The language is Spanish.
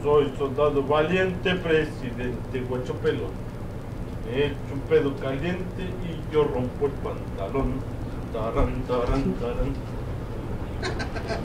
soy soldado valiente, presidente Guacho Pelón. Me echo un pedo caliente y yo rompo el pantalón. Taran, taran, taran.